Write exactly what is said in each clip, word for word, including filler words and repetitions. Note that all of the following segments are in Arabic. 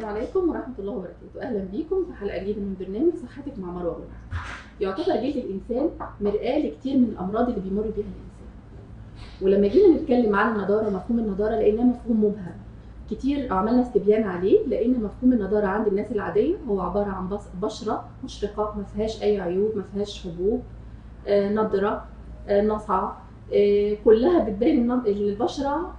عليكم ورحمة الله وبركاته. أهلا بيكم في حلقة جديدة من برنامج صحتك مع مروة. يعتبر جلد الإنسان مرآة لكتير من الأمراض اللي بيمر بيها الإنسان. ولما جينا نتكلم عن النضارة، مفهوم النضارة لقيناه مفهوم مبهم. كتير عملنا استبيان عليه، لأن مفهوم النضارة عند الناس العادية هو عبارة عن بشرة مشرقة ما فيهاش أي عيوب، ما فيهاش حبوب، آه نضرة، آه نصعة، آه كلها بتبين البشرة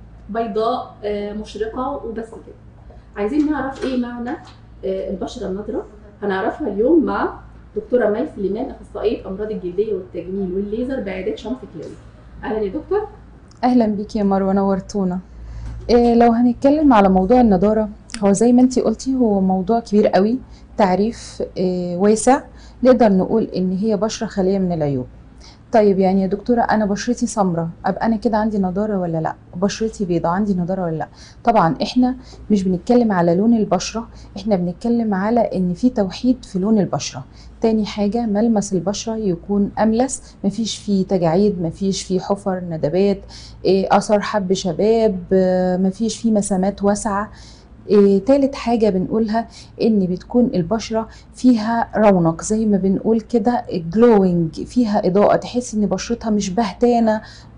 بيضاء آه مشرقة وبس كده. عايزين نعرف ايه معنى البشره النضراء. هنعرفها اليوم مع دكتوره مي سليمان، اخصائيه امراض الجلديه والتجميل والليزر بعيادات شمس كلاوي. اهلا يا دكتور. اهلا بيكي يا مروه، نورتونا. إيه لو هنتكلم على موضوع النضاره، هو زي ما انتي قلتي هو موضوع كبير قوي، تعريف إيه واسع. نقدر نقول ان هي بشره خاليه من العيوب. طيب يعني يا دكتوره انا بشرتي سمراء، ابقى انا كده عندي نضاره ولا لا؟ بشرتي بيضاء، عندي نضاره ولا لا؟ طبعا احنا مش بنتكلم على لون البشره، احنا بنتكلم على ان في توحيد في لون البشره. تاني حاجه ملمس البشره يكون املس، مفيش فيه تجاعيد، مفيش فيه حفر، ندبات، اثر حب شباب، مفيش فيه مسامات واسعه. إيه تالت حاجة بنقولها ان بتكون البشرة فيها رونق، زي ما بنقول كده جلوينج، فيها اضاءة، تحس ان بشرتها مش بهتانة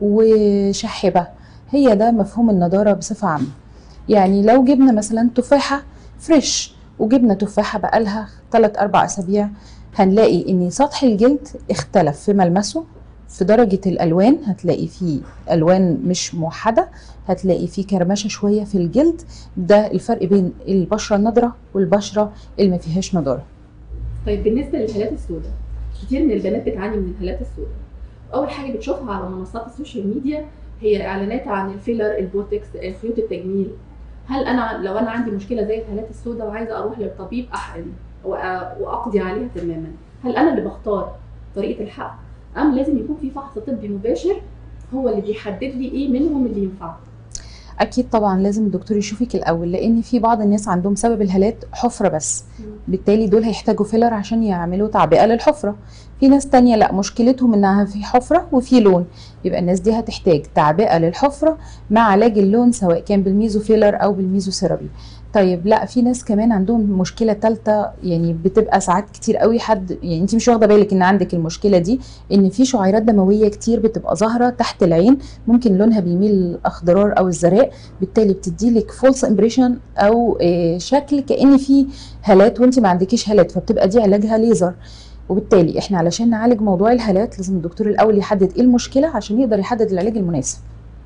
وشحبة. هي ده مفهوم النضارة بصفة عامة. يعني لو جبنا مثلا تفاحة فريش وجبنا تفاحة بقالها ثلاثة أربعة أسابيع، هنلاقي ان سطح الجلد اختلف في ملمسه، في درجة الألوان هتلاقي فيه ألوان مش موحدة، هتلاقي فيه كرمشة شوية في الجلد. ده الفرق بين البشرة النضرة والبشرة اللي ما فيهاش نضارة. طيب بالنسبة للهالات السوداء، كتير من البنات بتعاني من الهالات السوداء. أول حاجة بتشوفها على منصات السوشيال ميديا هي إعلانات عن الفيلر، البوتكس، خيوط التجميل. هل أنا لو أنا عندي مشكلة زي الهالات السوداء وعايزة أروح للطبيب أحقن وأقضي عليها تماما، هل أنا اللي بختار طريقة الحقن أم لازم يكون في فحص طبي مباشر هو اللي بيحدد لي ايه منهم اللي ينفع؟ اكيد طبعا لازم الدكتور يشوفك الاول، لان في بعض الناس عندهم سبب الهالات حفره بس، بالتالي دول هيحتاجوا فيلر عشان يعملوا تعبئه للحفره. في ناس تانية لا، مشكلتهم انها في حفره وفي لون، يبقى الناس دي هتحتاج تعبئه للحفره مع علاج اللون، سواء كان بالميزو فيلر او بالميزو ثيرابي. طيب لا، في ناس كمان عندهم مشكله ثالثه، يعني بتبقى ساعات كتير قوي حد، يعني انت مش واخده بالك ان عندك المشكله دي، ان في شعيرات دمويه كتير بتبقى ظاهره تحت العين، ممكن لونها بيميل للاخضرار او الزرق، بالتالي بتدي لك فولس امبريشن او شكل كأن في هالات وانت ما عندكيش هالات، فبتبقى دي علاجها ليزر. وبالتالي احنا علشان نعالج موضوع الهالات لازم الدكتور الاول يحدد ايه المشكله عشان يقدر يحدد العلاج المناسب.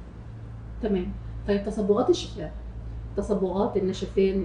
تمام. طيب تصبغات الشفاه، تصبغات النشفان،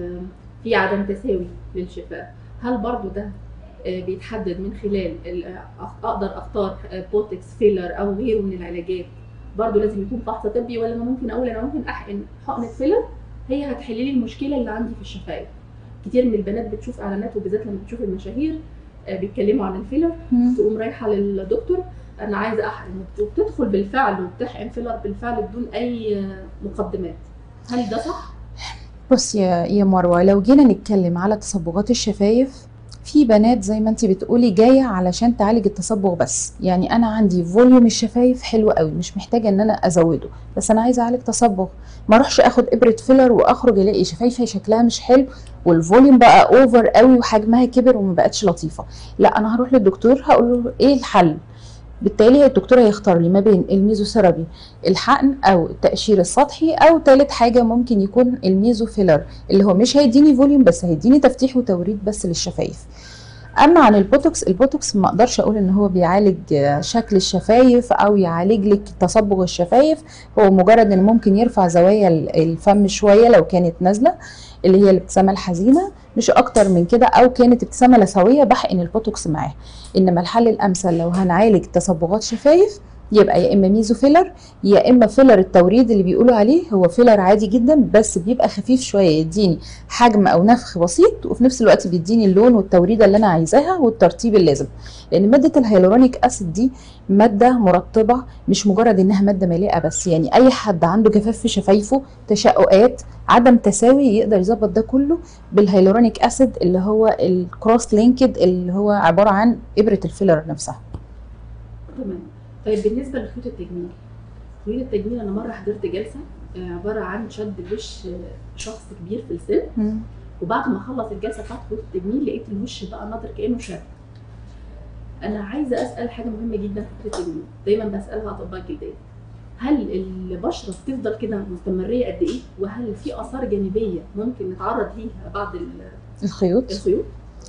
في عدم تساوي للشفاه، هل برضو ده بيتحدد من خلال اقدر اختار بوتكس، فيلر او غيره من العلاجات؟ برضو لازم يكون فحص طبي، ولا انا ممكن اقول انا ممكن احقن حقنه فيلر هي هتحل لي المشكله اللي عندي في الشفايف؟ كتير من البنات بتشوف اعلانات، وبالذات لما بتشوف المشاهير بيتكلموا عن الفيلر، تقوم رايحه للدكتور انا عايزه احقن، وبتدخل بالفعل وبتحقن فيلر بالفعل بدون اي مقدمات. هل ده صح؟ بص يا يا مروه، لو جينا نتكلم على تصبغات الشفايف، في بنات زي ما انت بتقولي جايه علشان تعالج التصبغ بس، يعني انا عندي فوليوم الشفايف حلو قوي، مش محتاجه ان انا ازوده، بس انا عايزه اعالج تصبغ. ما اروحش اخد ابره فيلر واخرج الاقي شفايفي شكلها مش حلو والفوليوم بقى اوفر قوي وحجمها كبر وما بقتش لطيفه. لا، انا هروح للدكتور هقول له ايه الحل. بالتالي الدكتور هيختار لي ما بين الميزو ثيرابي، الحقن او التقشير السطحي، او ثالث حاجه ممكن يكون الميزو فيلر اللي هو مش هيديني فوليوم بس هيديني تفتيح وتوريد بس للشفايف. اما عن البوتوكس، البوتوكس ما اقدرش اقول ان هو بيعالج شكل الشفايف او يعالج لك تصبغ الشفايف، هو مجرد ان ممكن يرفع زوايا الفم شويه لو كانت نازله، اللي هي الابتسامه الحزينه، مش اكتر من كده، او كانت ابتسامه لثويه بحقن البوتوكس معاه. انما الحل الامثل لو هنعالج تصبغات شفايف يبقى يا اما ميزو فيلر، يا اما فيلر التوريد اللي بيقولوا عليه، هو فيلر عادي جدا بس بيبقى خفيف شويه، يديني حجم او نفخ بسيط وفي نفس الوقت بيديني اللون والتوريده اللي انا عايزاها والترطيب اللازم. لان ماده الهيالورونيك اسيد دي ماده مرطبه، مش مجرد انها ماده مالئه بس، يعني اي حد عنده جفاف في شفايفه، تشققات، عدم تساوي، يقدر يظبط ده كله بالهيالورونيك اسيد اللي هو الكروس لينكد، اللي هو عباره عن ابره الفيلر نفسها. تمام. طيب بالنسبه لخيوط التجميل، خيوط التجميل انا مره حضرت جلسه عباره عن شد الوش شخص كبير في السن، مم. وبعد ما خلص الجلسه بتاعت خيوط التجميل لقيت الوش بقى ناضر كانه شاب. انا عايزه اسال حاجه مهمه جدا في فكره التجميل، دايما بسالها اطباء الجلديه، هل البشره بتفضل كده مستمريه قد ايه؟ وهل في اثار جانبيه ممكن نتعرض ليها بعد الخيوط الخيوط؟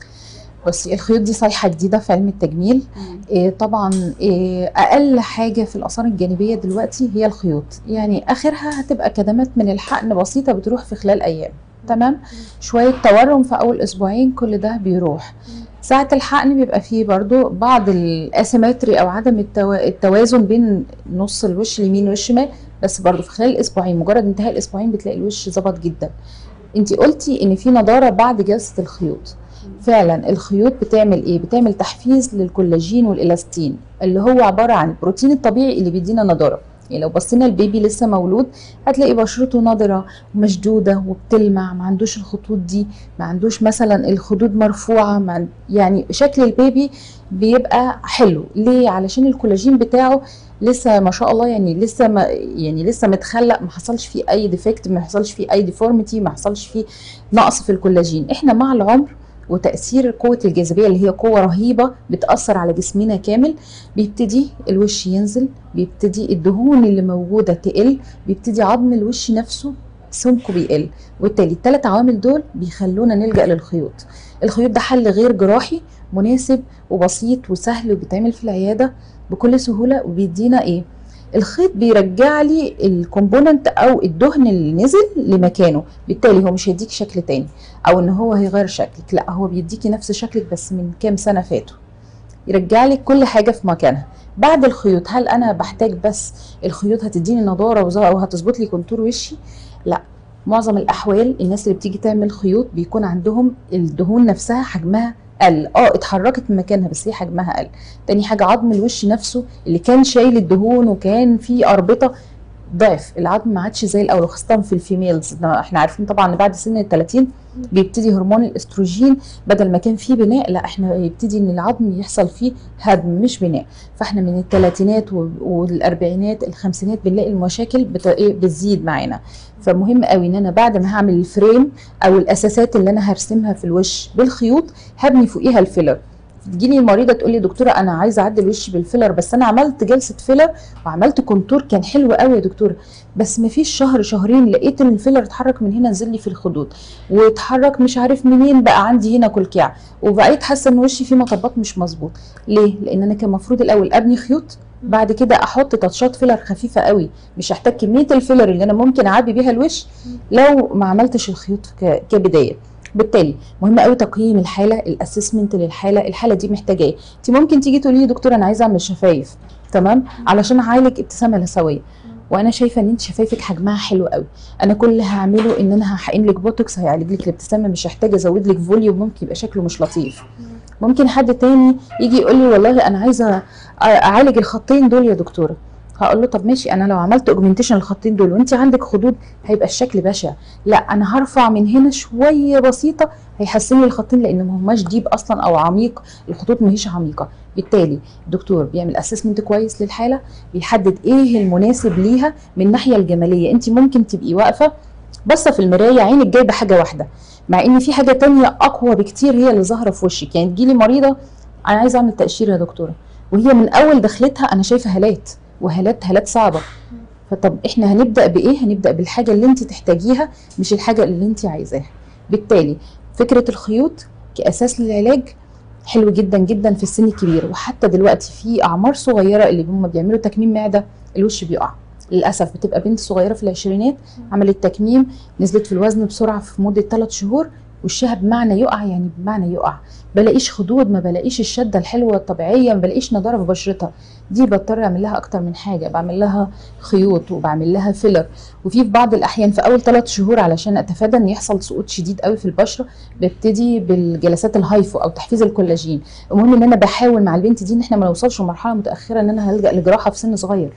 بصي الخيوط دي صيحه جديده في علم التجميل. إيه طبعا إيه اقل حاجه في الاثار الجانبيه دلوقتي هي الخيوط، يعني اخرها هتبقى كدمات من الحقن بسيطه بتروح في خلال ايام، تمام. شويه تورم في اول اسبوعين كل ده بيروح. ساعه الحقن بيبقى فيه برضو بعض الاسيمتري او عدم التو... التوازن بين نص الوش اليمين والشمال، بس برضو في خلال الاسبوعين مجرد انتهاء الاسبوعين بتلاقي الوش ظبط جدا. انتي قلتي ان في نضاره بعد جلسه الخيوط. فعلا الخيوط بتعمل ايه؟ بتعمل تحفيز للكولاجين والالاستين اللي هو عباره عن البروتين الطبيعي اللي بيدينا نضاره. يعني لو بصينا البيبي لسه مولود هتلاقي بشرته نضره ومشدوده وبتلمع، ما عندوش الخطوط دي، ما عندوش مثلا الخدود مرفوعه، مع يعني شكل البيبي بيبقى حلو. ليه؟ علشان الكولاجين بتاعه لسه ما شاء الله، يعني لسه ما يعني لسه متخلق، ما حصلش فيه اي ديفكت، ما حصلش فيه اي ديفورميتي، ما حصلش فيه نقص في الكولاجين. احنا مع العمر وتأثير قوة الجاذبية اللي هي قوة رهيبة بتأثر على جسمنا كامل، بيبتدي الوش ينزل، بيبتدي الدهون اللي موجودة تقل، بيبتدي عظم الوش نفسه سمكه بيقل، وبالتالي الثلاث عوامل دول بيخلونا نلجأ للخيوط. الخيوط ده حل غير جراحي مناسب وبسيط وسهل وبيتعمل في العيادة بكل سهولة، وبيدينا ايه؟ الخيط بيرجع لي الكومبوننت او الدهن اللي نزل لمكانه، بالتالي هو مش هيديك شكل تاني او ان هو هيغير شكلك، لا هو بيديكي نفس شكلك بس من كام سنه فاتوا، يرجع لك كل حاجه في مكانها. بعد الخيوط هل انا بحتاج بس الخيوط هتديني نضاره وهتظبط لي كونتور وشي؟ لا، معظم الاحوال الناس اللي بتيجي تعمل خيوط بيكون عندهم الدهون نفسها حجمها قل، اه اتحركت من مكانها بس هي حجمها قل. تاني حاجه عظم الوش نفسه اللي كان شايل الدهون وكان فيه اربطه ضعف، العظم ما عادش زي الاول، خاصه في الفيميلز. احنا عارفين طبعا ان بعد سن ال ثلاثين بيبتدي هرمون الاستروجين بدل ما كان فيه بناء، لا احنا يبتدي ان العظم يحصل فيه هدم مش بناء. فاحنا من الثلاثينات والاربعينات الخمسينات بنلاقي المشاكل بتزيد معانا. فمهم قوي ان انا بعد ما هعمل الفريم او الاساسات اللي انا هرسمها في الوش بالخيوط هبني فوقيها الفيلر. تجيني المريضه تقول لي دكتوره انا عايزه اعدل وشي بالفيلر، بس انا عملت جلسه فيلر وعملت كونتور كان حلو قوي يا دكتوره، بس ما فيش شهر شهرين لقيت ان الفيلر اتحرك من هنا نزل لي في الخدود، واتحرك مش عارف منين بقى عندي هنا كلكع، وبقيت حاسه ان وشي فيه مطبات مش مظبوط. ليه؟ لان انا كان المفروض الاول ابني خيوط، بعد كده احط تاتشات فيلر خفيفه قوي، مش هحتاج كميه الفيلر اللي انا ممكن اعبي بيها الوش لو ما عملتش الخيوط كبدايه. بالتالي مهم قوي تقييم الحاله، الاسسمنت للحاله، الحاله دي محتاجه ايه. انت ممكن تيجي تقولي لي دكتوره انا عايزه اعمل شفايف، تمام، علشان اعالج ابتسامه لثويه، وانا شايفه ان انت شفايفك حجمها حلو قوي، انا كل اللي هعمله ان انا هحقن لك بوتوكس هيعالج لك الابتسامه، مش هحتاج ازود لك فوليوم ممكن يبقى شكله مش لطيف. ممكن حد تاني يجي يقول لي والله انا عايزه اعالج الخطين دول يا دكتوره، هقول له طب ماشي، انا لو عملت اوجمنتيشن الخطين دول وانت عندك خدود هيبقى الشكل بشع، لا انا هرفع من هنا شويه بسيطه هيحسن لي الخطين لان ما هماش ديب اصلا او عميق، الخطوط ما هيش عميقه. بالتالي الدكتور بيعمل اسسمنت كويس للحاله، بيحدد ايه المناسب ليها من الناحيه الجماليه. انت ممكن تبقي واقفه بصه في المرايه عينك جايبه حاجه واحده، مع ان في حاجه تانية اقوى بكتير هي اللي ظاهره في وشك. يعني تجيلي مريضه انا عايزه اعمل تقشير يا دكتوره، وهي من اول دخلتها انا شايفه هالات وهالات هالات صعبه. فطب احنا هنبدا بايه؟ هنبدا بالحاجه اللي انت تحتاجيها مش الحاجه اللي انت عايزاها. بالتالي فكره الخيوط كاساس للعلاج حلو جدا جدا في السن الكبير، وحتى دلوقتي في اعمار صغيره اللي هم بيعملوا تكميم معده الوش بيقع للاسف. بتبقى بنت صغيره في العشرينات عملت تكميم، نزلت في الوزن بسرعه في مده ثلاث شهور، وشها بمعنى يقع، يعني بمعنى يقع، بلاقيش خدود، ما بلاقيش الشده الحلوه الطبيعيه، ما بلاقيش نضاره في بشرتها. دي بضطر اعمل لها اكتر من حاجه، بعمل لها خيوط وبعمل لها فيلر، وفي في بعض الاحيان في اول ثلاث شهور علشان اتفادى ان يحصل سقوط شديد قوي في البشره ببتدي بالجلسات الهايفو او تحفيز الكولاجين. المهم ان انا بحاول مع البنت دي ان احنا ما نوصلش لمرحله متاخره ان انا هلجا لجراحه في سن صغير.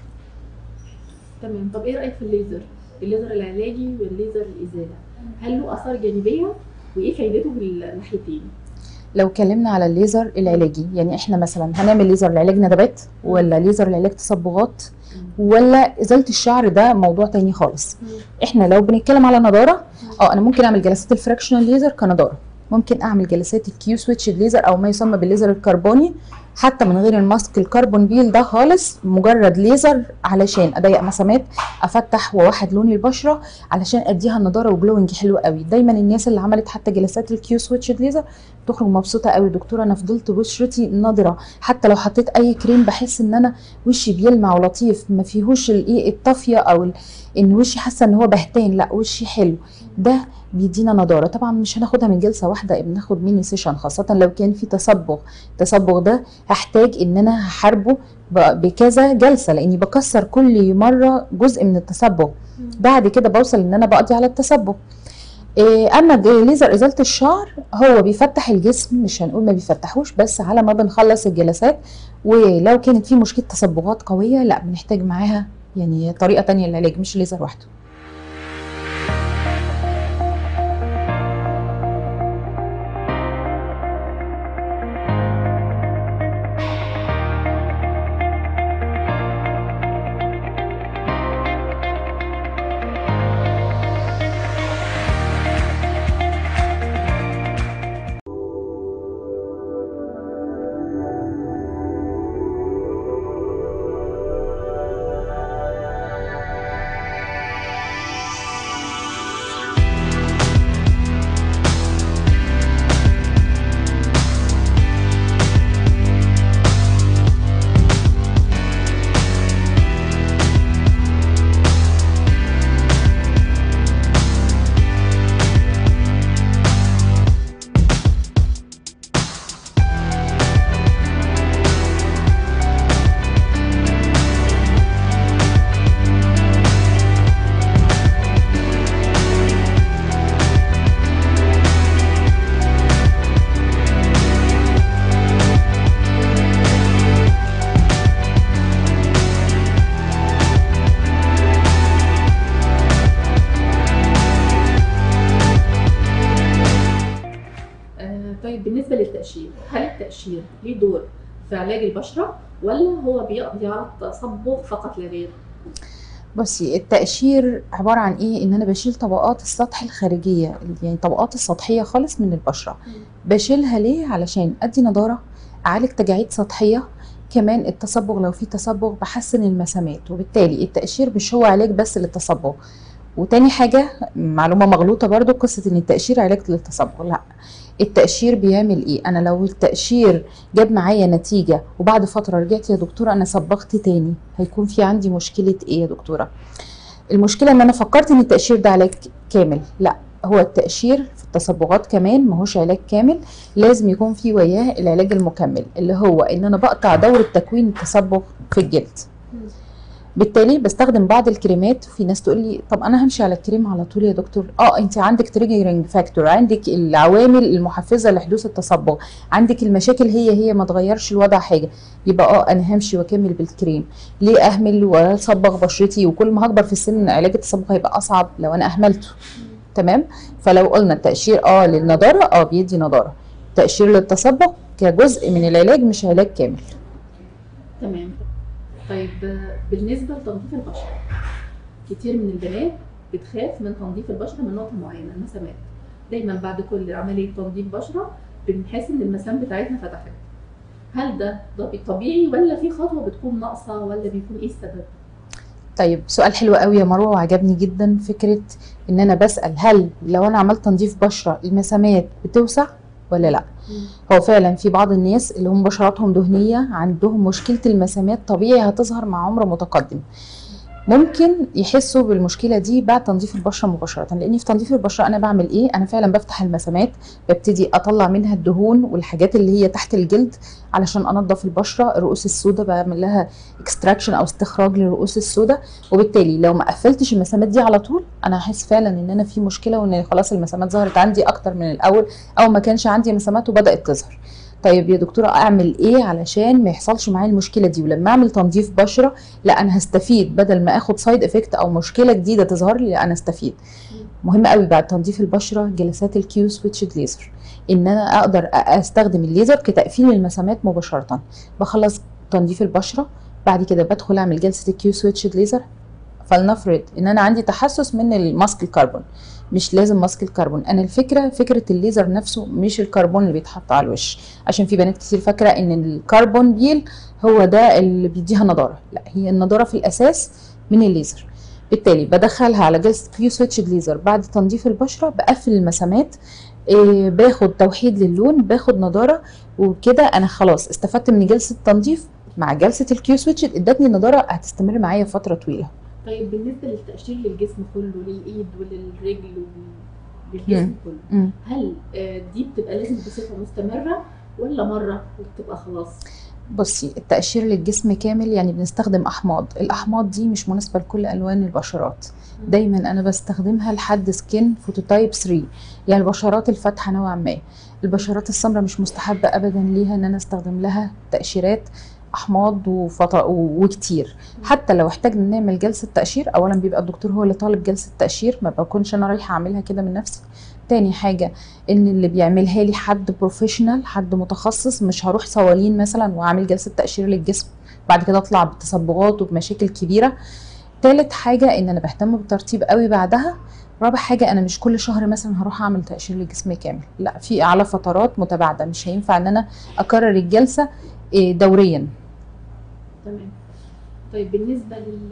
تمام. طب ايه رايك في الليزر؟ الليزر العلاجي والليزر الازاله، هل له اثار جانبيه وايه فايدته في الناحيتين؟ لو اتكلمنا على الليزر العلاجي، يعني احنا مثلا هنعمل ليزر لعلاج ندبات ولا ليزر لعلاج تصبغات ولا ازاله الشعر، ده موضوع تاني خالص. احنا لو بنتكلم على نضاره، اه انا ممكن اعمل جلسات الفراكشنال ليزر كنضاره، ممكن اعمل جلسات الكيو سويتش ليزر او ما يسمى بالليزر الكربوني حتى من غير الماسك الكربون بيل ده خالص، مجرد ليزر علشان اضيق مسامات، افتح واوحد لون البشره علشان اديها نضاره وجلوينج حلو قوي. دايما الناس اللي عملت حتى جلسات الكيو سويتش ليزر تخرج مبسوطه قوي، دكتوره انا فضلت بشرتي نضره، حتى لو حطيت اي كريم بحس ان انا وشي بيلمع ولطيف، ما فيهوش الايه الطافيه او ال... ان وشي حاسه ان هو بهتان، لا وشي حلو. ده بيدينا نضاره. طبعا مش هناخدها من جلسه واحده، بناخد ميني سيشن، خاصه لو كان في تصبغ. التصبغ ده هحتاج ان انا هحاربه بكذا جلسه، لاني بكسر كل مره جزء من التصبغ، بعد كده بوصل ان انا بقضي على التصبغ. اما ليزر ازاله الشعر هو بيفتح الجسم، مش هنقول ما بيفتحوش، بس على ما بنخلص الجلسات ولو كانت في مشكله تصبغات قويه لا بنحتاج معاها يعني طريقه تانية للعلاج، مش ليزر وحده. بالنسبه للتقشير، هل التقشير ليه دور في علاج البشره ولا هو بيقضي على التصبغ فقط لا غير؟ بصي التقشير عباره عن ايه؟ ان انا بشيل طبقات السطح الخارجيه، يعني طبقات السطحيه خالص من البشره. م. بشيلها ليه؟ علشان ادي نضاره، اعالج تجاعيد سطحيه، كمان التصبغ لو في تصبغ بحسن المسامات. وبالتالي التقشير مش هو علاج بس للتصبغ. وتاني حاجه معلومه مغلوطه برضو، قصه ان التقشير علاج للتصبغ، لا. التقشير بيعمل ايه؟ انا لو التقشير جاب معايا نتيجه وبعد فتره رجعت يا دكتوره انا صبغت تاني، هيكون في عندي مشكله ايه يا دكتوره؟ المشكله ان انا فكرت ان التقشير ده علاج كامل، لا. هو التقشير في التصبغات كمان ماهوش علاج كامل، لازم يكون في وياه العلاج المكمل اللي هو ان انا بقطع دوره تكوين التصبغ في الجلد. بالتالي بستخدم بعض الكريمات. في ناس تقول لي طب انا همشي على الكريم على طول يا دكتور؟ اه انت عندك تريجرنج فاكتور، عندك العوامل المحفزه لحدوث التصبغ، عندك المشاكل هي هي ما تغيرش الوضع حاجه، يبقى اه انا همشي واكمل بالكريم. ليه اهمل واصبغ بشرتي؟ وكل ما هكبر في السن علاج التصبغ هيبقى اصعب لو انا اهملته. تمام؟ فلو قلنا التقشير اه للنضاره، اه بيدي نضاره. تقشير للتصبغ كجزء من العلاج مش علاج كامل. تمام. طيب بالنسبه لتنظيف البشره، كتير من البنات بتخاف من تنظيف البشره من نقطه معينه، المسامات. دايما بعد كل عمليه تنظيف بشره بنحس ان المسام بتاعتنا فتحت. هل ده ده طبيعي ولا في خطوه بتكون ناقصه ولا بيكون ايه السبب؟ طيب سؤال حلو قوي يا مروه وعجبني جدا، فكره ان انا بسال هل لو انا عملت تنظيف بشره المسامات بتوسع ولا لا؟ هو فعلا في بعض الناس اللي هم بشراتهم دهنيه عندهم مشكله المسامات، طبيعي هتظهر مع عمر متقدم. ممكن يحسوا بالمشكله دي بعد تنظيف البشره مباشره، لاني في تنظيف البشره انا بعمل ايه؟ انا فعلا بفتح المسامات، ببتدي اطلع منها الدهون والحاجات اللي هي تحت الجلد علشان انضف البشره. الرؤوس السوداء بعمل لها اكستراكشن او استخراج للرؤوس السوداء، وبالتالي لو ما قفلتش المسامات دي على طول انا هحس فعلا ان انا في مشكله وان خلاص المسامات ظهرت عندي اكتر من الاول او ما كانش عندي مسامات وبدات تظهر. طيب يا دكتوره اعمل ايه علشان ما يحصلش معايا المشكله دي، ولما اعمل تنظيف بشره لا انا هستفيد بدل ما اخد سايد افكت او مشكله جديده تظهر لي، لا انا استفيد. مهم قوي بعد تنظيف البشره جلسات الكيو سويتش ليزر، ان انا اقدر استخدم الليزر كتقفيل المسامات مباشره. بخلص تنظيف البشره بعد كده بدخل اعمل جلسه الكيو سويتش ليزر. فلنفرض ان انا عندي تحسس من الماسك الكربون، مش لازم ماسك الكربون، انا الفكره فكره الليزر نفسه مش الكربون اللي بيتحط على الوش، عشان في بنات كتير فاكره ان الكربون بيل هو ده اللي بيديها نضاره، لا هي النضاره في الاساس من الليزر. بالتالي بدخلها على جلسه كيو سويتش ليزر بعد تنظيف البشره، بقفل المسامات، إيه باخد توحيد للون، باخد نضاره، وبكده انا خلاص استفدت من جلسه التنظيف مع جلسه الكيو سويتش، ادتني نضاره هتستمر معايا فتره طويله. طيب بالنسبه للتقشير للجسم كله، للايد وللرجل وللجسم كله، مم. هل دي بتبقى لازم بصفه مستمره ولا مره وبتبقى خلاص؟ بصي التقشير للجسم كامل يعني بنستخدم احماض، الاحماض دي مش مناسبه لكل الوان البشرات، دايما انا بستخدمها لحد سكين فوتوتايب ثلاثة، يعني البشرات الفاتحه نوعا ما. البشرات السمراء مش مستحبه ابدا ليها ان انا استخدم لها تقشيرات احماض وفط... وكتير. حتى لو احتاجنا نعمل جلسه تقشير، اولا بيبقى الدكتور هو اللي طالب جلسه تقشير، ما بكونش انا رايحه اعملها كده من نفسي. تاني حاجه ان اللي بيعملها لي حد بروفيشنال، حد متخصص، مش هروح صوالين مثلا واعمل جلسه تقشير للجسم بعد كده اطلع بتصبغات وبمشاكل كبيره. تالت حاجه ان انا بهتم بالترطيب قوي بعدها. رابع حاجه انا مش كل شهر مثلا هروح اعمل تقشير للجسم كامل، لا في على فترات متباعده، مش هينفع ان انا اكرر الجلسه دوريا. تمام. طيب بالنسبه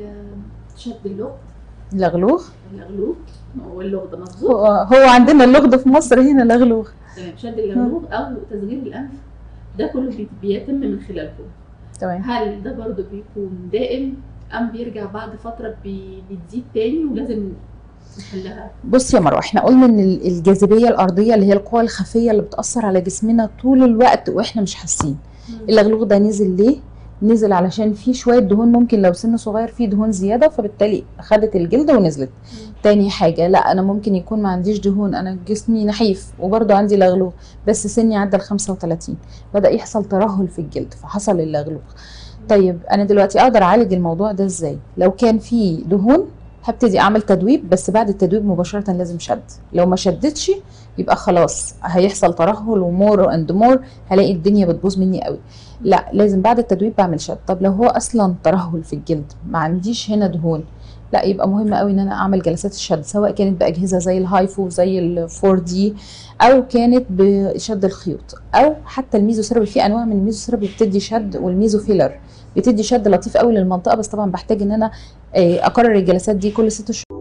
لشد اللغد، لغلوغ اللغلوغ هو اللغد مظبوط؟ هو, هو عندنا اللغد في مصر هنا لغلوغ. تمام. شد اللغلوغ او تصغير الانف ده كله بيتم من خلالكم. تمام. هل ده برضو بيكون دائم ام بيرجع بعد فتره بتزيد تاني ولازم نحلها؟ بصي يا مروه، احنا قلنا ان الجاذبيه الارضيه اللي هي القوى الخفيه اللي بتاثر على جسمنا طول الوقت واحنا مش حاسين. اللغلوغ ده نزل ليه؟ نزل علشان فيه شويه دهون، ممكن لو سن صغير فيه دهون زياده فبالتالي خدت الجلد ونزلت. مم. تاني حاجه لا انا ممكن يكون ما عنديش دهون، انا جسمي نحيف وبرده عندي لغلوغ بس سني عدى ال خمسة وتلاتين، بدا يحصل ترهل في الجلد فحصل اللغلوغ. طيب انا دلوقتي اقدر اعالج الموضوع ده ازاي؟ لو كان فيه دهون هبتدي اعمل تدويب، بس بعد التدويب مباشره لازم شد. لو ما شدتش يبقى خلاص هيحصل ترهل ومور اند مور، هلاقي الدنيا بتبوظ مني قوي. لا لازم بعد التدويب بعمل شد. طب لو هو اصلا ترهل في الجلد ما عنديش هنا دهون، لا يبقى مهم قوي ان انا اعمل جلسات الشد، سواء كانت باجهزه زي الهايفو زي الفور دي او كانت بشد الخيوط او حتى الميزوثيرابي. في انواع من الميزوثيرابي بتدي شد، والميزو فيلر بتدي شد لطيف قوي للمنطقه، بس طبعا بحتاج ان انا اكرر الجلسات دي كل ست شهور.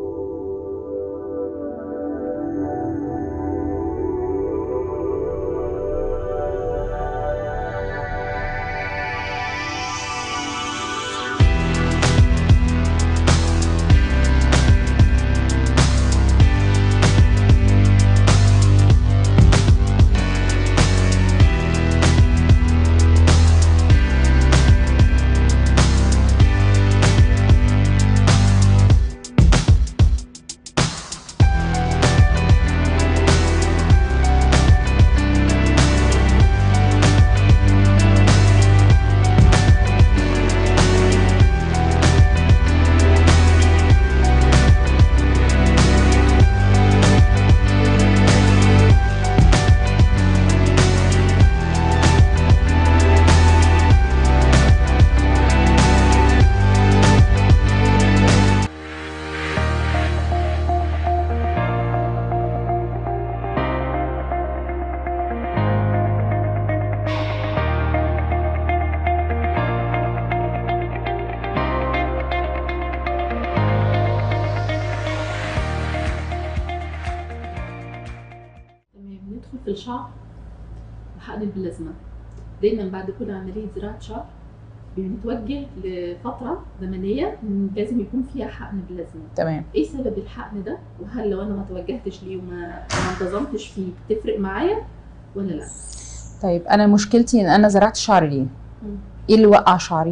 في الشعر وحقن البلازما. دايما بعد كل عمليه زراعه شعر بنتوجه لفتره زمنيه لازم يكون فيها حقن بلازما. تمام. ايه سبب الحقن ده؟ وهل لو انا ما توجهتش ليه وما ما انتظمتش فيه تفرق معايا ولا لا؟ طيب انا مشكلتي ان انا زرعت شعري ليه؟ ايه اللي وقع شعري؟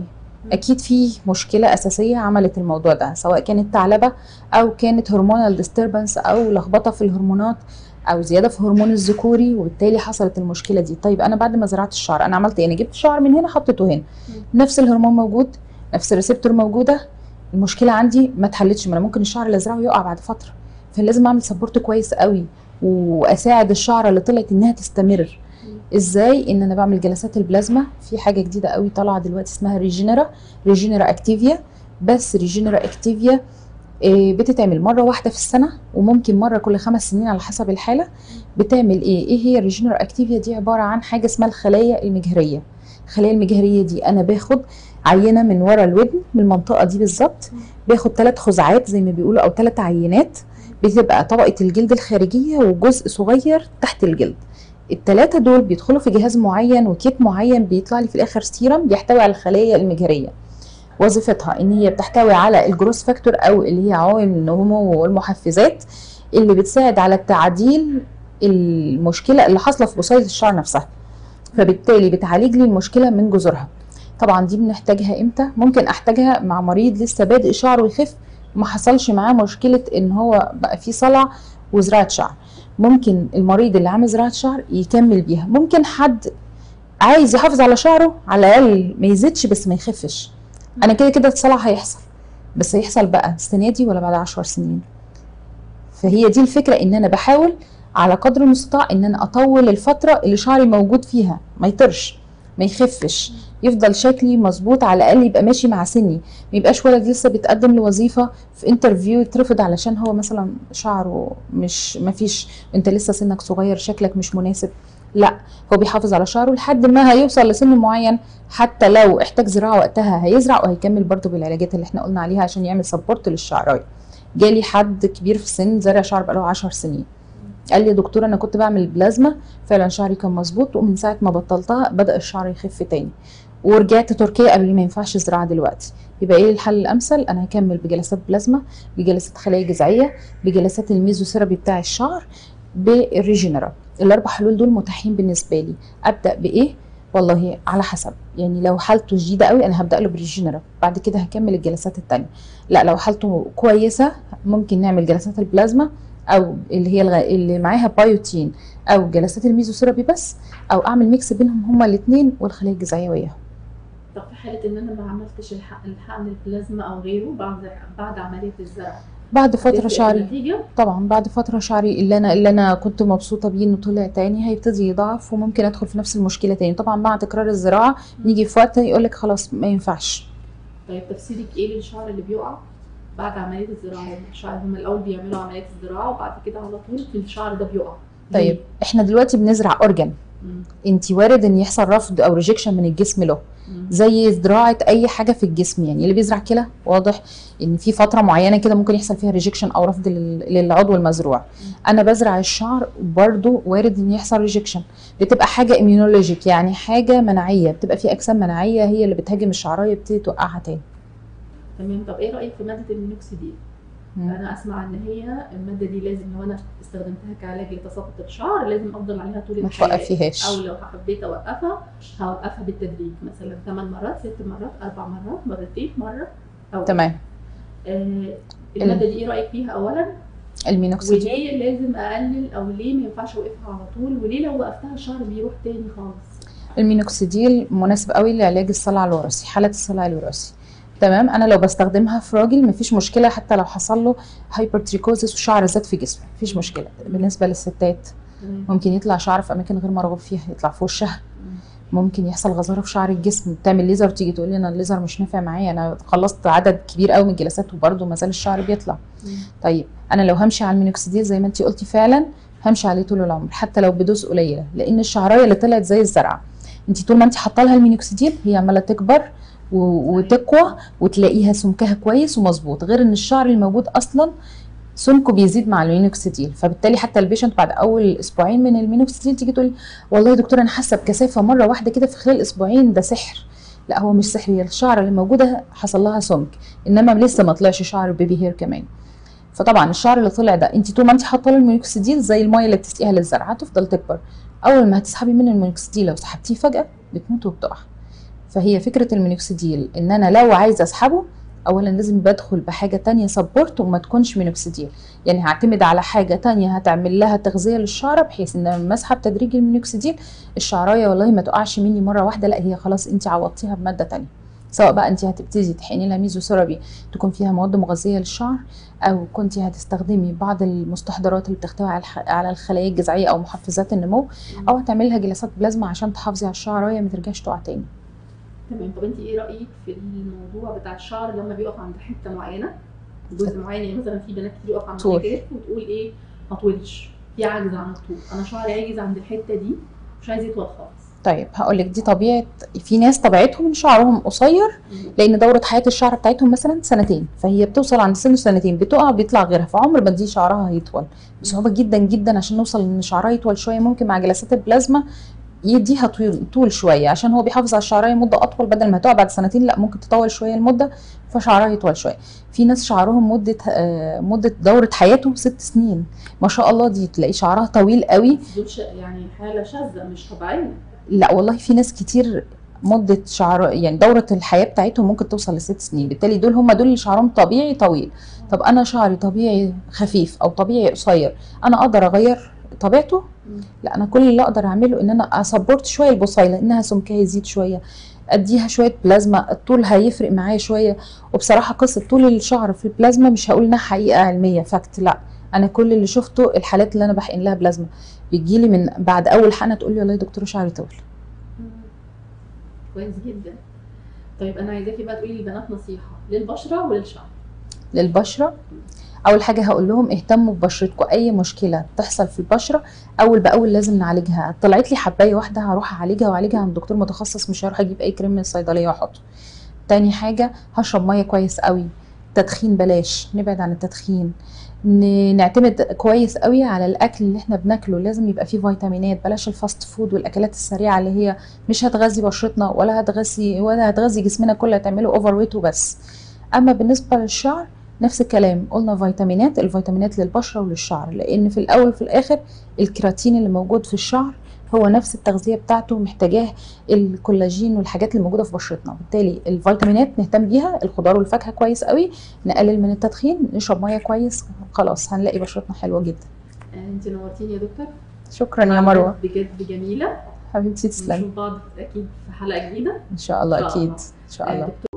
اكيد في مشكله اساسيه عملت الموضوع ده، سواء كانت ثعلبه او كانت هرمونال ديستربنس او لخبطه في الهرمونات او زياده في هرمون الذكوري، وبالتالي حصلت المشكله دي. طيب انا بعد ما زرعت الشعر انا عملت ايه؟ انا جبت شعر من هنا حطيته هنا، نفس الهرمون موجود، نفس الريسبتور موجوده، المشكله عندي ما اتحلتش. ما انا ممكن الشعر اللي ازرعه يقع بعد فتره، فلازم اعمل سبورت كويس قوي واساعد الشعره اللي طلعت انها تستمر. ازاي؟ ان انا بعمل جلسات البلازما. في حاجه جديده قوي طالعه دلوقتي اسمها ريجينيرا ريجينيرا اكتيفيا. بس ريجينيرا اكتيفيا بتتعمل مره واحده في السنه، وممكن مره كل خمس سنين على حسب الحاله. بتعمل ايه؟ ايه هي الريجينيرا اكتيفيا دي؟ عباره عن حاجه اسمها الخلايا المجهريه. الخلايا المجهريه دي انا باخد عينه من ورا الودن، من المنطقه دي بالظبط، باخد ثلاث خزعات زي ما بيقولوا او ثلاث عينات، بتبقى طبقه الجلد الخارجيه وجزء صغير تحت الجلد. الثلاثه دول بيدخلوا في جهاز معين وكيت معين، بيطلع لي في الاخر سيرم بيحتوي على الخلايا المجهريه. وظيفتها ان هي بتحتوي على الجروس فاكتور او اللي هي عوامل النمو والمحفزات اللي بتساعد على تعديل المشكله اللي حاصله في بصيله الشعر نفسها، فبالتالي بتعالج لي المشكله من جذورها. طبعا دي بنحتاجها امتى؟ ممكن احتاجها مع مريض لسه بادئ شعره يخف، ما حصلش معاه مشكله ان هو بقى فيه صلع وزراعه شعر. ممكن المريض اللي عامل زراعه شعر يكمل بيها. ممكن حد عايز يحافظ على شعره على الاقل ما يزيدش بس ما يخفش. انا كده كده الصلع هيحصل، بس هيحصل بقى السنه دي ولا بعد عشر سنين؟ فهي دي الفكره، ان انا بحاول على قدر المستطاع ان انا اطول الفتره اللي شعري موجود فيها، ما يطرش ما يخفش، يفضل شكلي مظبوط، على الاقل يبقى ماشي مع سني. ما يبقاش ولد لسه بيتقدم لوظيفه في انترفيو يترفض علشان هو مثلا شعره مش ما فيش، انت لسه سنك صغير شكلك مش مناسب. لا، هو بيحافظ على شعره لحد ما هيوصل لسن معين، حتى لو احتاج زراعه وقتها هيزرع، وهيكمل برضه بالعلاجات اللي احنا قلنا عليها عشان يعمل سبورت للشعرايه. جالي حد كبير في السن زرع شعر بقاله عشر سنين، قال لي يا دكتور انا كنت بعمل بلازما فعلا شعري كان مظبوط، ومن ساعه ما بطلتها بدا الشعر يخف تاني، ورجعت تركيا قالوا لي ما ينفعش زراعه دلوقتي. يبقى ايه الحل الامثل؟ انا هكمل بجلسات بلازما، بجلسات خلايا جذعيه، بجلسات الميزوثيرابي بتاع الشعر، بالريجينيرا. الاربع حلول دول متاحين بالنسبه لي. ابدا بايه؟ والله على حسب، يعني لو حالته شديده قوي انا هبدا له بالريجينيرا، بعد كده هكمل الجلسات الثانيه. لا لو حالته كويسه ممكن نعمل جلسات البلازما او اللي هي الغ... اللي معاها بايوتين، او جلسات الميزوثيرابي بس، او اعمل ميكس بينهم هما الاثنين والخلايا الجذعيه وياهم. طب في حاله ان انا ما عملتش الحقن البلازما او غيره بعد بعد عمليه الزرع، بعد فتره شعري النتيجة؟ طبعا بعد فتره شعري اللي انا اللي انا كنت مبسوطه بيه انه طلع تاني هيبتدي يضعف، وممكن ادخل في نفس المشكله تاني. طبعا مع تكرار الزراعه نيجي في وقت يقول لك خلاص ما ينفعش. طيب تفسيرك ايه للشعر اللي بيقع بعد عمليه الزراعه؟ الشعر هم الاول بيعملوا عمليه الزراعه وبعد كده على طول في الشعر ده بيقع. طيب احنا دلوقتي بنزرع اورجن، انت وارد ان يحصل رفض او ريجكشن من الجسم له، زي زراعه اي حاجه في الجسم. يعني اللي بيزرع كلى واضح ان في فتره معينه كده ممكن يحصل فيها ريجكشن او رفض للعضو المزروع. انا بزرع الشعر برضو وارد ان يحصل ريجكشن، بتبقى حاجه اميونولوجيك، يعني حاجه مناعيه، بتبقى في اجسام مناعيه هي اللي بتهاجم الشعرايه بتبتدي توقعها تاني. تمام. طب ايه رايك في ماده المينوكسيديل؟ انا اسمع ان هي الماده دي لازم لو انا استخدمتها كعلاج لتساقط الشعر لازم افضل عليها طول الحياه، ما توقفيهاش، او لو حبيت اوقفها هوقفها بالتدريج، مثلا ثمان مرات، ست مرات، اربع مرات، مرتين، مره أو تمام. آه الماده دي ايه رايك فيها اولا؟ المينوكسيديل وليه لازم اقلل او ليه ما ينفعش اوقفها على طول، وليه لو وقفتها الشعر بيروح تاني خالص؟ المينوكسيديل مناسب قوي لعلاج الصلع الوراثي، حاله الصلع الوراثي. تمام. انا لو بستخدمها في راجل مفيش مشكله، حتى لو حصل له هايبرتريكوزس وشعر زاد في جسمه مفيش مشكله. بالنسبه للستات ممكن يطلع شعر في اماكن غير مرغوب فيها، يطلع في وشها، ممكن يحصل غزاره في شعر الجسم، تعمل ليزر وتيجي تقول لي انا الليزر مش نافع معايا، انا خلصت عدد كبير قوي من الجلسات وبرده ما زال الشعر بيطلع. طيب انا لو همشي على المينوكسيديل زي ما انت قلتي فعلا همشي عليه طول العمر حتى لو بدوز قليله، لان الشعرايه اللي طلعت زي الزرعه انت طول ما انت حاطه لها المينوكسيديل هي عماله تكبر وتقوى وتلاقيها سمكها كويس ومظبوط، غير ان الشعر الموجود اصلا سمكه بيزيد مع المينوكسيديل. فبالتالي حتى البيشنت بعد اول اسبوعين من المينوكسيديل تيجي تقول والله يا دكتور انا حاسه بكثافه مره واحده كده في خلال اسبوعين، ده سحر. لا هو مش سحر، هي الشعر اللي موجوده حصل لها سمك، انما لسه ما طلعش شعر بيبي هير كمان. فطبعا الشعر اللي طلع ده انت طول ما انت حاطه له المينوكسيديل زي الميه اللي بتسقيها للزرعه هتفضل تكبر، اول ما هتسحبي من المينوكسيديل لو سحبتيه فجاه بتموت وبتقع. فهي فكره المينوكسيديل ان انا لو عايزه اسحبه اولا لازم بدخل بحاجه تانية سبورت وما تكونش مينوكسيديل، يعني هعتمد على حاجه تانية هتعمل لها تغذيه للشعره، بحيث ان لما اسحب تدريجي المينوكسيديل الشعرايه والله ما تقعش مني مره واحده، لا هي خلاص انت عوضتيها بماده تانية، سواء بقى انت هتبتدي تحقني لها ميزوثيرابي تكون فيها مواد مغذيه للشعر، او كنت هتستخدمي بعض المستحضرات اللي بتحتوي على على الخلايا الجذعيه او محفزات النمو، او هتعملي لها جلسات بلازما عشان تحافظي على الشعرايه ما ترجعش تقع تاني. تمام. طب انت ايه رايك في الموضوع بتاع الشعر لما بيقف عند حته معينه، جزء معين؟ يعني مثلا في بنات كتير يقف عند الكتف وتقول ايه ما طولش، في عجز عن الطول، انا شعري عاجز عند الحته دي مش عايز يطول خالص. طيب هقول لك دي طبيعه، في ناس طبيعتهم شعرهم قصير لان دوره حياه الشعر بتاعتهم مثلا سنتين، فهي بتوصل عند سن سنتين بتقع بيطلع غيرها، فعمر ما دي شعرها هيطول بصعوبه جدا جدا. عشان نوصل ان شعرها يطول شويه ممكن مع جلسات البلازما يديها طول, طول شويه، عشان هو بيحافظ على الشعرايه مده اطول، بدل ما تقع بعد سنتين لا ممكن تطول شويه المده فشعرها يطول شويه. في ناس شعرهم مده آه مده دوره حياته ست سنين ما شاء الله، دي تلاقي شعرها طويل قوي. دول يعني حاله شاذه مش طبيعيه. لا والله في ناس كتير مده شعر يعني دوره الحياه بتاعتهم ممكن توصل لست سنين، بالتالي دول هم دول اللي شعرهم طبيعي طويل. طب انا شعري طبيعي خفيف او طبيعي قصير، انا اقدر اغير طبيعته؟ لا، انا كل اللي اقدر اعمله ان انا اسبورت شويه البصيله انها سمكها يزيد شويه، اديها شويه بلازما، الطول هيفرق معايا شويه. وبصراحه قصه طول الشعر في البلازما مش هقول انها حقيقه علميه فاكت، لا انا كل اللي شفته الحالات اللي انا بحقن لها بلازما بيجيلي من بعد اول حقنه تقول لي والله يا دكتوره شعري طول. كويس جدا. طيب انا عايزاكي بقى تقولي للبنات نصيحه للبشره وللشعر. للبشره اول حاجه هقول لهم اهتموا ببشرتكم، اي مشكله تحصل في البشره اول باول لازم نعالجها. طلعت لي حبايه واحده هروح اعالجها واعالجها عند دكتور متخصص، مش هروح اجيب اي كريم من الصيدليه واحطه. تاني حاجه هشرب ميه كويس قوي، تدخين بلاش، نبعد عن التدخين، نعتمد كويس قوي على الاكل اللي احنا بناكله، لازم يبقى فيه فيتامينات، بلاش الفاست فود والاكلات السريعه اللي هي مش هتغذي بشرتنا ولا هتغذي ولا هتغذي جسمنا كله، هتعمله اوفر ويت وبس. اما بالنسبه للشعر نفس الكلام، قلنا فيتامينات، الفيتامينات للبشره وللشعر، لان في الاول وفي الاخر الكيراتين اللي موجود في الشعر هو نفس التغذيه بتاعته محتاجاه الكولاجين والحاجات اللي موجوده في بشرتنا، بالتالي الفيتامينات نهتم بيها، الخضار والفاكهه كويس قوي، نقلل من التدخين، نشرب ميه كويس، خلاص هنلاقي بشرتنا حلوه جدا. انت نورتيني يا دكتور. شكرا يا مروه، بجد جميله حبيبتي تسلمي. نشوف بعض اكيد في حلقه جديده ان شاء الله. اكيد ان شاء الله.